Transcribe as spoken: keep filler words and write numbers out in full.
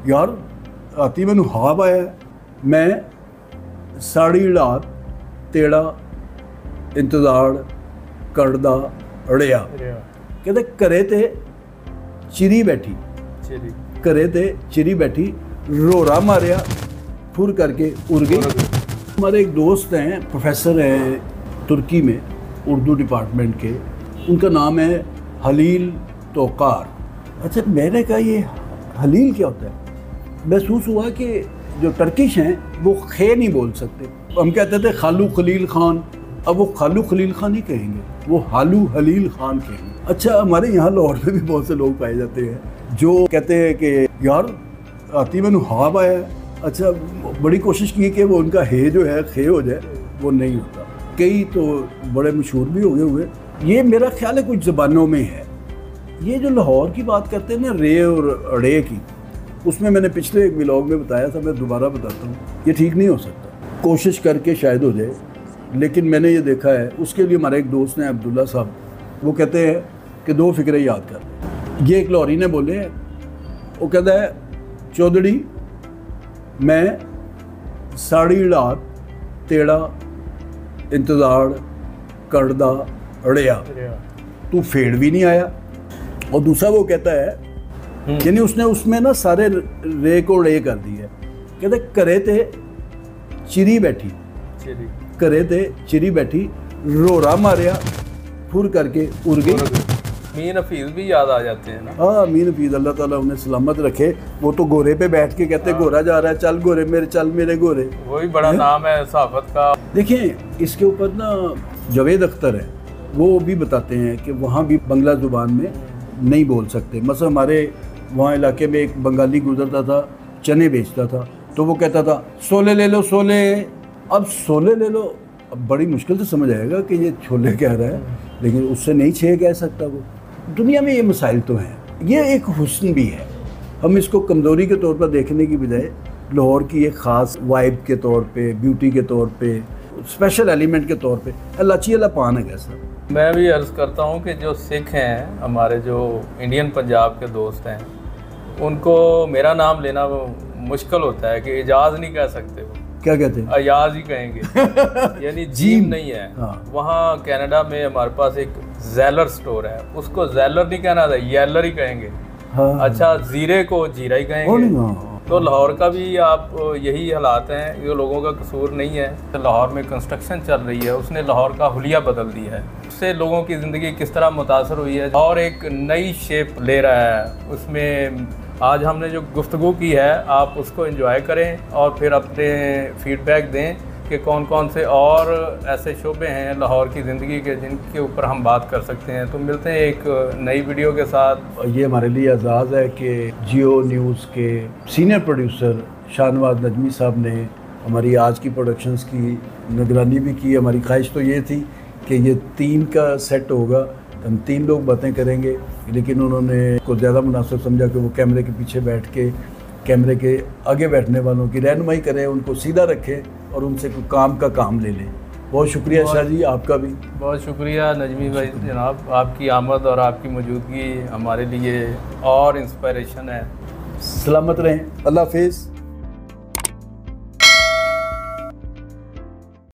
यार राती मैनू ख्वाब आया, मैं साड़ी रात तेरा इंतजार करदा अड़िया। कहते घरे ते चिरी बैठी, घरे ते चिरी बैठी, रोरा मारिया फुर करके उड़ गई। हमारे एक दोस्त हैं, प्रोफेसर हैं तुर्की में उर्दू डिपार्टमेंट के, उनका नाम है हलील तोकार। अच्छा, मैंने कहा ये हलील क्या होता है? महसूस हुआ कि जो टर्किश हैं वो खे नहीं बोल सकते। हम कहते थे खालू खलील खान, अब वो खालू खलील खान नहीं कहेंगे, वो हालू हलील खान कहेंगे। अच्छा, हमारे यहाँ लाहौर में भी बहुत से लोग पाए जाते हैं जो कहते हैं कि यार राती मैनू ख्वाब आया। अच्छा, बड़ी कोशिश की कि वो उनका हे जो है खे हो जाए, वो नहीं होता। कई तो बड़े मशहूर भी हो गए हुए। ये मेरा ख्याल है कुछ ज़बानों में है। ये जो लाहौर की बात करते हैं ना, रे और अड़े की, उसमें मैंने पिछले एक व्लॉग में बताया था, मैं दोबारा बताता हूँ, ये ठीक नहीं हो सकता। कोशिश करके शायद हो जाए, लेकिन मैंने ये देखा है। उसके लिए हमारे एक दोस्त हैं अब्दुल्ला साहब, वो कहते हैं कि दो फिक्रे याद कर। ये एक लाहौरी ने बोले हैं, वो कहता है चौधरी मैं साड़ी रात तेरा इंतज़ार करदा अड़िया, तू फेड़ भी नहीं आया। और दूसरा वो कहता है, यानी उसने उसमें ना सारे रे को रे कर दिया। कहते घरे ते चिरी बैठी, घरे ते चिरी बैठी, रोरा मारिया फुर करके उड़ गई। मीन हफीज भी याद आ जाते हैं ना। हाँ, मीन हफीज अल्लाह ताला उन्हें सलामत रखे। वो तो घोड़े पे बैठ के कहते हाँ। घोड़ा जा रहा है, चल घोड़े मेरे, चल मेरे घोड़े। वही बड़ा है? नाम है सहाफत का। देखें, इसके ऊपर ना जावेद अख्तर है, वो भी बताते हैं कि वहाँ भी बंगला ज़ुबान में नहीं बोल सकते। मतलब हमारे वहाँ इलाके में एक बंगाली गुजरता था, चने बेचता था, तो वो कहता था सोले ले लो सोले। अब सोले ले लो, अब बड़ी मुश्किल से समझ आएगा कि ये छोले कह रहा है, लेकिन उससे नहीं छे कह सकता वो। दुनिया में ये मसाइल तो हैं। ये एक हुस्न भी है, हम इसको कमज़ोरी के तौर पर देखने की बजाय लाहौर की एक ख़ास वाइब के तौर पे, ब्यूटी के तौर पे, स्पेशल एलिमेंट के तौर पे अल्लाची अल्लाह पान है। कैसा मैं भी अर्ज़ करता हूँ कि जो सिख हैं, हमारे जो इंडियन पंजाब के दोस्त हैं, उनको मेरा नाम लेना मुश्किल होता है कि एजाज़ नहीं कह सकते। वो क्या कहते हैं? अयाज ही कहेंगे यानी जीम नहीं है। हाँ। वहाँ कनाडा में हमारे पास एक ज़ैलर स्टोर है, उसको ज़ैलर नहीं कहना था, येलर ही कहेंगे। हाँ। अच्छा, जीरे को जीरा ही कहेंगे। तो लाहौर का भी आप यही हालात हैं, ये लोगों का कसूर नहीं है। तो लाहौर में कंस्ट्रक्शन चल रही है, उसने लाहौर का हुलिया बदल दिया है। उससे लोगों की ज़िंदगी किस तरह मुतासर हुई है और एक नई शेप ले रहा है। उसमें आज हमने जो गुफ्तगू की है, आप उसको एंजॉय करें और फिर अपने फीडबैक दें कि कौन कौन से और ऐसे शोबे हैं लाहौर की ज़िंदगी के जिनके ऊपर हम बात कर सकते हैं। तो मिलते हैं एक नई वीडियो के साथ। ये हमारे लिए एजाज़ है कि जियो न्यूज़ के सीनियर प्रोड्यूसर शाहनवाज नजमी साहब ने हमारी आज की प्रोडक्शंस की निगरानी भी की। हमारी ख्वाहिश तो ये थी कि ये तीन का सेट होगा, हम तीन लोग बातें करेंगे, लेकिन उन्होंने को ज़्यादा मुनासिब समझा कि वो कैमरे के पीछे बैठ के कैमरे के आगे बैठने वालों की रहनुमाई करें, उनको सीधा रखें और उनसे कोई काम का काम ले लें। बहुत शुक्रिया शाह जी, आपका भी बहुत शुक्रिया नजमी भाई जनाब। आपकी आमद और आपकी मौजूदगी हमारे लिए और इंस्पिरेशन है। सलामत रहें, अल्लाह हाफिज़।